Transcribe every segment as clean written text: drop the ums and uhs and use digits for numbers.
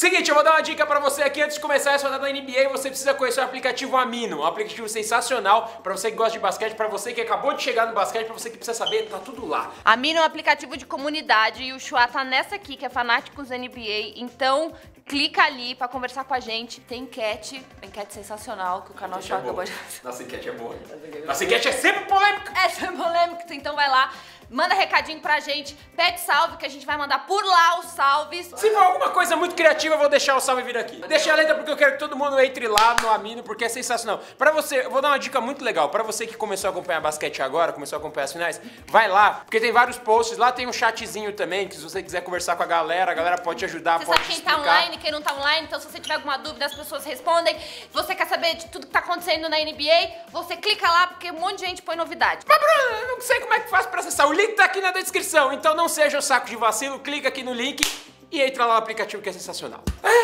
Seguinte, eu vou dar uma dica pra você aqui antes de começar essa rodada da NBA. Você precisa conhecer o aplicativo Amino, um aplicativo sensacional pra você que gosta de basquete, pra você que acabou de chegar no basquete, pra você que precisa saber, tá tudo lá. Amino é um aplicativo de comunidade e o Chua tá nessa aqui, que é Fanáticos NBA. Então, clica ali pra conversar com a gente. Tem enquete sensacional que o canal Chua acabou de fazer. Nossa enquete é boa. Nossa enquete é sempre polêmica. É sempre polêmica, então vai lá. Manda recadinho pra gente, pede salve que a gente vai mandar por lá os salves. Se for alguma coisa muito criativa, eu vou deixar o salve vir aqui. Deixa a letra porque eu quero que todo mundo entre lá no Amino, porque é sensacional. Pra você, eu vou dar uma dica muito legal. Pra você que começou a acompanhar basquete agora, começou a acompanhar as finais, vai lá, porque tem vários posts. Lá tem um chatzinho também, que se você quiser conversar com a galera pode te ajudar, você pode sabe quem explicar. tá online, quem não tá online, então se você tiver alguma dúvida, as pessoas respondem. Você quer saber de tudo que tá acontecendo na NBA, você clica lá, porque um monte de gente põe novidade. Mas Bruno, eu não sei como é que faz pra acessar. O link tá aqui na descrição, então não seja o saco de vacilo, clica aqui no link e entra lá no aplicativo que é sensacional.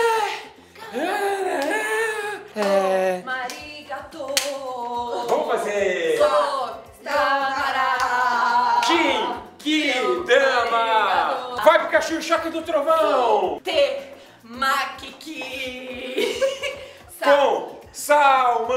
Marigato. Vamos fazer... Que dama! Vai, Pikachu, choque do trovão! Makiki. Com salmão!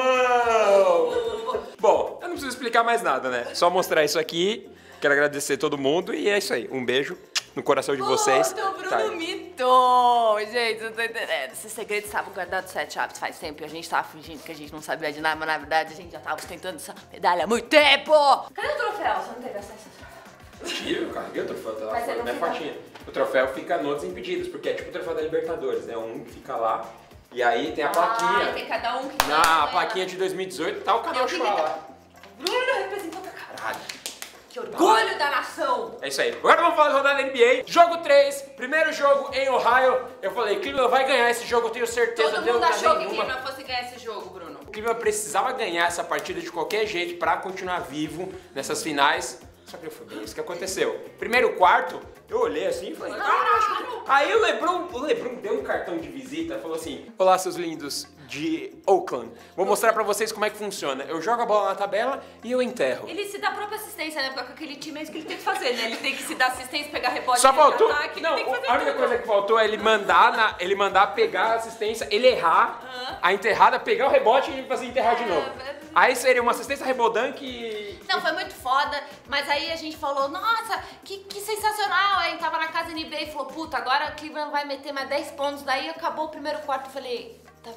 Bom, eu não preciso explicar mais nada, né? Só mostrar isso aqui. Quero agradecer todo mundo e é isso aí. Um beijo no coração de vocês. O Bruno mitou! Gente, eu tô entendendo. Esses segredos estavam guardados 7 hábitos faz tempo e a gente tava fingindo que a gente não sabia de nada, mas na verdade a gente já tava ostentando essa medalha há muito tempo! Cadê o troféu? Você não teve acesso ao troféu? Eu carreguei o troféu, tá lá Mas você fora, não minha fica- fotinha. O troféu fica no Desimpedidos, porque é tipo o troféu da Libertadores, né? Um que fica lá e aí tem a plaquinha. Tem cada um que Na plaquinha de 2018 tá o canal Chua lá. O Bruno representou pra caralho. Que orgulho da nação! É isso aí. Agora vamos falar da rodada da NBA. Jogo 3, primeiro jogo em Ohio. Eu falei, Cleveland vai ganhar esse jogo, eu tenho certeza. Todo deu mundo achou que nenhuma. Cleveland fosse ganhar esse jogo, Bruno. O Cleveland precisava ganhar essa partida de qualquer jeito pra continuar vivo nessas finais. Só que não foi bem isso que aconteceu. Primeiro quarto, eu olhei assim e falei, caralho. Aí o LeBron deu um cartão de visita e falou assim, olá seus lindos de Oakland. Vou mostrar pra vocês como é que funciona. Eu jogo a bola na tabela e eu enterro. Ele se dá a própria assistência, né? Porque com aquele time é isso que ele tem que fazer, né? Ele tem que se dar assistência, pegar rebote, Só faltou. ataque, Não, ele tem que fazer a única tudo. coisa que faltou é ele mandar pegar a assistência, ele errar a enterrada, pegar o rebote e fazer enterrar de novo. Aí seria uma assistência rebodanque. Não, foi muito foda, mas aí a gente falou, nossa, que sensacional. Aí tava na casa NBA e falou, puta, agora o Cleveland vai meter mais 10 pontos. Daí acabou o primeiro quarto e falei, tá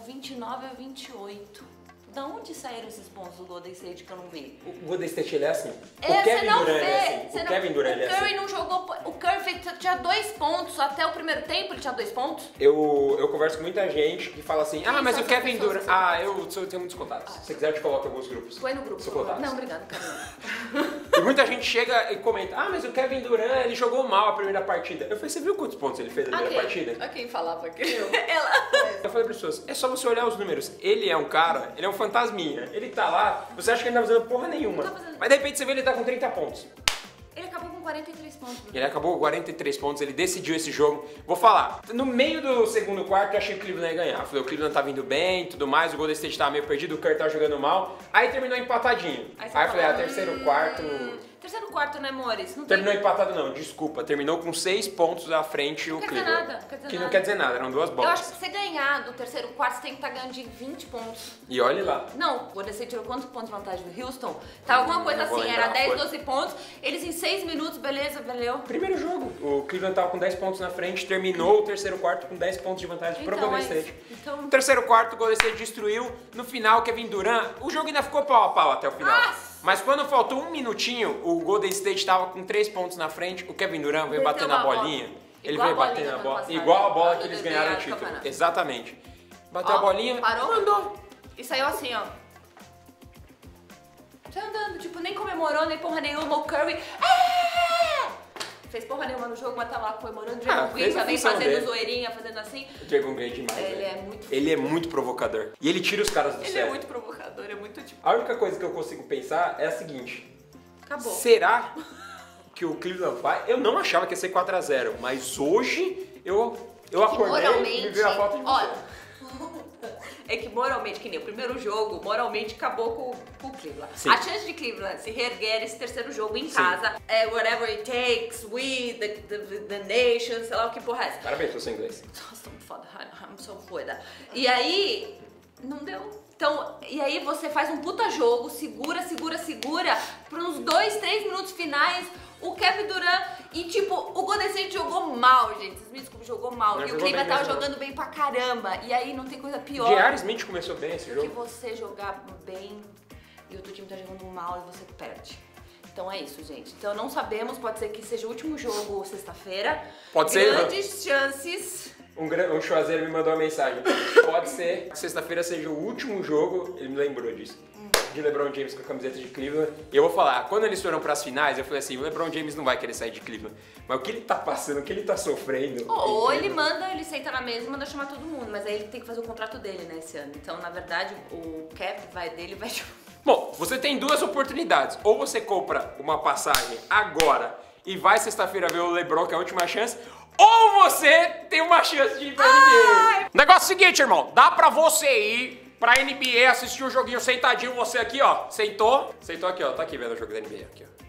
29-28. Da onde saíram esses pontos do Golden State que eu não vi? O Golden State ele é assim. É, O Kevin não Durant vê. é assim. Você O não- Kevin Durant ele é O Curry assim. não jogou. O Curry tinha 2 pontos. Até o primeiro tempo ele tinha 2 pontos. Eu converso com muita gente que fala assim, Quem mas são o essas Kevin pessoas Durant... que você eu tenho muitos contatos. Se você quiser eu te coloco em alguns grupos. Põe no grupo. Seu por favor. contato. Não, obrigado, Carol. E muita gente chega e comenta, mas o Kevin Durant, ele jogou mal a primeira partida. Eu falei, você viu quantos pontos ele fez na primeira partida? A quem falava que ela. Eu falei para pessoas, é só você olhar os números. Ele é um cara, ele é um fantasminha. Ele tá lá, você acha que ele não tá fazendo porra nenhuma. Não tá fazendo. Mas de repente você vê ele tá com 30 pontos. Ele acabou com 43 pontos. Ele acabou com 43 pontos, ele decidiu esse jogo. Vou falar, no meio do segundo quarto eu achei que o Cleveland ia ganhar. Eu falei, o Cleveland tá vindo bem e tudo mais, o Golden State tava meio perdido, o Curry tá jogando mal. Aí terminou empatadinho. Aí Aí você eu falei, fala, terceiro quarto... Terceiro quarto, né, amores? Não Terminou tem... empatado não, desculpa. Terminou com 6 pontos à frente o Não quer Cleveland. dizer nada, não quer dizer que não nada. quer dizer nada, eram 2 Eu bolas. acho que se você ganhar do terceiro quarto, você tem que estar ganhando de 20 pontos. E olhe lá. Não, o Golden State tirou quantos pontos de vantagem do Houston? Tava alguma coisa Não vou assim, lembrar, era 10, foi. 12 pontos. Eles em 6 minutos, beleza, valeu. Primeiro jogo, o Cleveland tava com 10 pontos na frente, terminou o terceiro quarto com 10 pontos de vantagem pro Então, Golden mas- State. então- No terceiro quarto, o Golden State destruiu. No final, Kevin Durant, o jogo ainda ficou pau a pau até o final. Nossa! Mas quando faltou um minutinho, o Golden State tava com 3 pontos na frente, o Kevin Durant veio bater na bolinha. Ele Igual veio a bater bolinha na do bola, passado, igual a bola igual que do eles DBA ganharam o do título. campeonato. Exatamente. Bateu Ó, a bolinha, parou? mandou. E saiu assim, ó. Saiu andando, tipo, nem comemorou, nem porra nenhuma. O Curry. Fez porra nenhuma no jogo, mas tá lá comemorando. O Draymond Green fez a também função fazendo dele. zoeirinha, fazendo assim. O Draymond Green é demais, Ele velho. é muito- Ele é muito provocador. E ele tira os caras do Ele sério. é muito provocador, é muito tipo. A única coisa que eu consigo pensar é a seguinte. Acabou. Será que o Cleveland vai? Eu não achava que ia ser 4-0, mas hoje eu acordei e me veio a falta de você. Olha, é que moralmente, que nem o primeiro jogo, moralmente acabou com o Cleveland. Sim. A chance de Cleveland se reerguer esse terceiro jogo em Sim. casa é whatever it takes, we, the nation, sei lá o que porra é essa. Parabéns pelo seu inglês. Nossa, muito foda. so foda. E aí, não deu. Então, e aí você faz um puta jogo, segura, por uns 2, 3 minutos finais, o Kevin Durant e tipo, o Golden State jogou mal, gente. Smith Smith jogou mal. Não, e o Cleveland tava jogando bem pra caramba. E aí não tem coisa pior. J.R. Smith começou bem esse jogo. Que você jogar bem e o outro time tá jogando mal e você perde. Então é isso, gente. Então não sabemos, pode ser que seja o último jogo sexta-feira. Pode ser. Grandes chances. Um chuazeiro me mandou uma mensagem. Pode ser que sexta-feira seja o último jogo, ele me lembrou disso, de LeBron James com a camiseta de Cleveland. E eu vou falar, quando eles foram pras finais, eu falei assim, o LeBron James não vai querer sair de Cleveland. Mas o que ele tá passando, o que ele tá sofrendo... Ou ele manda, ele senta na mesa e manda chamar todo mundo. Mas aí ele tem que fazer o contrato dele, né, esse ano. Então, na verdade, o cap vai dele vai... Bom, você tem duas oportunidades. Ou você compra uma passagem agora e vai sexta-feira ver o LeBron, que é a última chance, ou você tem uma chance de ir pra NBA. Negócio é o seguinte, irmão, dá pra você ir pra NBA assistir o joguinho sentadinho, você aqui, ó, sentou aqui, ó, tá aqui vendo o jogo da NBA, aqui, ó.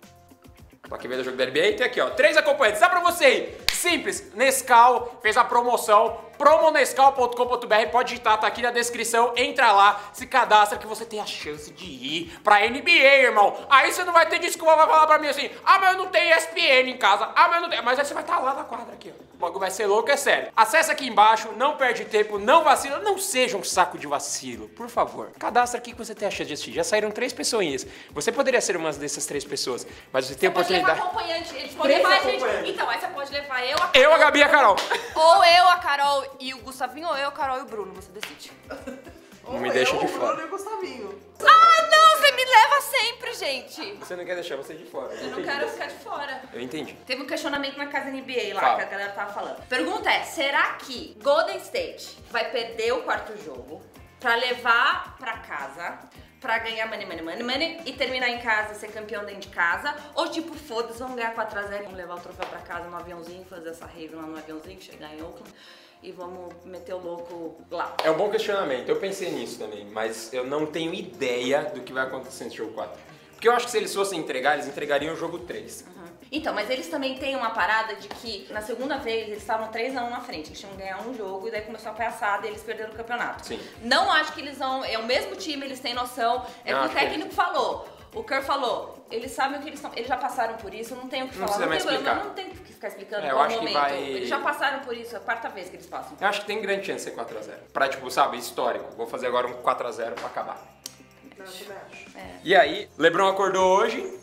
Tô aqui vendo o jogo da NBA e tem aqui, ó, 3 acompanhantes, dá pra você ir. Simples, Nescau fez a promoção, promonescau.com.br, pode digitar, tá aqui na descrição, entra lá, se cadastra que você tem a chance de ir pra NBA, irmão. Aí você não vai ter desculpa, vai falar pra mim assim, ah, mas eu não tenho ESPN em casa, ah, mas eu não tenho, mas aí você vai estar lá na quadra aqui, ó. O bagulho vai ser louco, é sério. Acesse aqui embaixo, não perde tempo, não vacila, não seja um saco de vacilo, por favor. Cadastra aqui que você tem a chance de assistir. Já saíram 3 pessoinhas. Você poderia ser uma dessas 3 pessoas, mas você tem a oportunidade. Pode levar acompanhante, eles podem levar a gente. Então, aí você pode levar eu, a Carol. Eu, a Gabi e a Carol. Ou eu, a Carol e o Gustavinho, ou eu, a Carol e o Bruno, você decide. Não me deixa de fora. O Bruno e o Gustavinho. Ah, não, você me leva sempre, gente. Você não quer deixar você de fora. Eu não quero ficar de fora. Eu entendi. Teve um questionamento na casa NBA lá, Fala. que a galera tava falando. Pergunta é, será que Golden State vai perder o quarto jogo pra levar pra casa, pra ganhar money e terminar em casa e ser campeão dentro de casa? Ou tipo, foda-se, vamos ganhar 4-0, vamos levar o troféu pra casa no aviãozinho, fazer essa rave lá no aviãozinho, chegar em Oakland e vamos meter o louco lá. É um bom questionamento, eu pensei nisso também, mas eu não tenho ideia do que vai acontecer nesse jogo 4. Porque eu acho que se eles fossem entregar, eles entregariam o jogo 3. Então, mas eles também têm uma parada de que na segunda vez eles estavam 3-1 na frente, eles tinham que ganhar um jogo e daí começou a palhaçada e eles perderam o campeonato. Sim. Não acho que eles vão, é o mesmo time, eles têm noção, é o que o técnico falou. O Kerr falou, eles sabem o que eles estão, eles já passaram por isso, não tem o que falar, precisa mais explicar. Não tem o que ficar explicando eu qual acho que momento. vai... Eles já passaram por isso, é a 4ª vez que eles passam. Eu acho que tem grande chance de ser 4-0. Pra, tipo, sabe, histórico. Vou fazer agora um 4-0 pra acabar. Não, eu também acho. E aí, LeBron acordou hoje.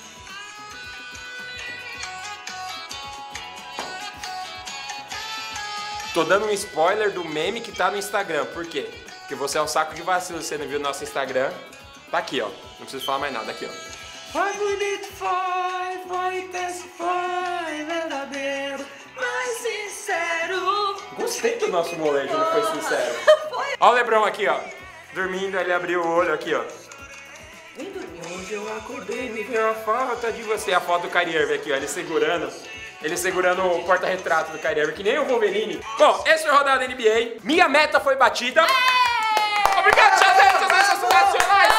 Tô dando um spoiler do meme que tá no Instagram. Por quê? Porque você é um saco de vacilo, você não viu o nosso Instagram. Tá aqui, ó. Não preciso falar mais nada, aqui, ó. Vai bonito, vai intensify, verdadeiro, mais sincero. Gostei do nosso molejo, não foi sincero. Ó o LeBron aqui, ó. Dormindo, ele abriu o olho aqui, ó. Nem dormiu. Hoje eu acordei, me veio a falta de você. A foto do Kyrie Irving aqui, ó. Ele segurando o porta-retrato do Kyrie Irving, que nem o Wolverine. Bom, esse foi o Rodada da NBA. Minha meta foi batida. Obrigado, seus nacionais.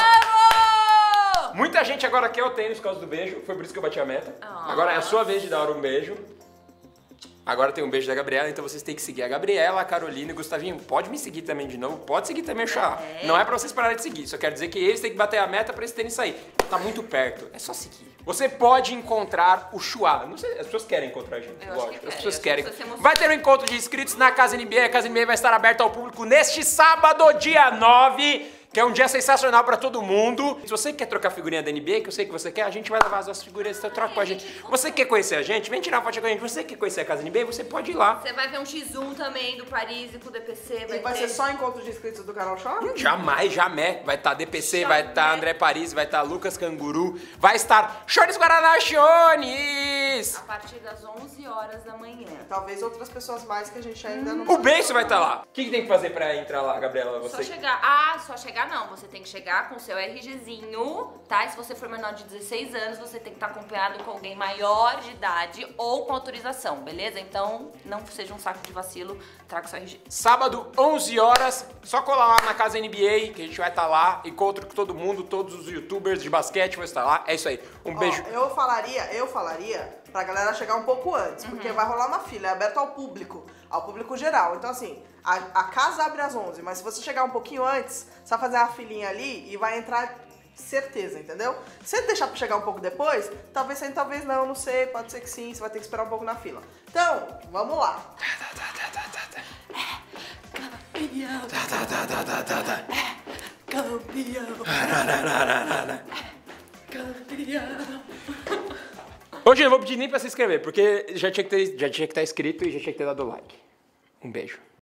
Muita gente agora quer o tênis por causa do beijo. Foi por isso que eu bati a meta. Agora é a sua vez de dar um beijo. Agora tem um beijo da Gabriela, então vocês têm que seguir a Gabriela, a Carolina e o Gustavinho. Pode me seguir também de novo, pode seguir também o Chá. Não é pra vocês pararem de seguir, só quero dizer que eles têm que bater a meta pra eles terem sair. Tá muito perto, é só seguir. Você pode encontrar o Chua. Não sei, as pessoas querem encontrar a gente, lógico. As pessoas querem. Vai ter um encontro de inscritos na Casa NBA. A Casa NBA vai estar aberta ao público neste sábado, dia 9. Que é um dia sensacional pra todo mundo. Se você quer trocar figurinha da NBA, que eu sei que você quer, a gente vai levar as nossas figurinhas, então troca com a gente. Você quer conhecer a gente? Vem tirar uma foto com a gente. Você quer conhecer a Casa NBA? Você pode ir lá. Você vai ver um X1 também do Paris e com o DPC. E vai ser só encontro de inscritos do canal Show? Jamais. Vai estar DPC, vai estar André Paris, vai estar Lucas Canguru, vai estar Chones Guaraná Chones! A partir das 11 horas da manhã. Talvez outras pessoas mais que a gente ainda não... O Benço vai estar lá. O que tem que fazer pra entrar lá, Gabriela? Você... Só chegar. Só chegar não. Você tem que chegar com o seu RGzinho, tá? E se você for menor de 16 anos, você tem que estar acompanhado com alguém maior de idade ou com autorização, beleza? Então, não seja um saco de vacilo, traga o seu RG. Sábado, 11 horas, só colar lá na Casa NBA, que a gente vai estar lá. Encontro com todo mundo, todos os youtubers de basquete vão estar lá. É isso aí. Um beijo. Eu falaria pra galera chegar um pouco antes, porque vai rolar uma fila, é aberto ao público. ao público geral. Então, assim, a casa abre às 11, mas se você chegar um pouquinho antes, você vai fazer uma filinha ali e vai entrar certeza, entendeu? Se você deixar pra chegar um pouco depois, talvez sim, talvez não sei, pode ser que sim, você vai ter que esperar um pouco na fila. Então, vamos lá. Hoje eu não vou pedir nem pra se inscrever, porque já tinha que estar inscrito e já tinha que ter dado like. Um beijo.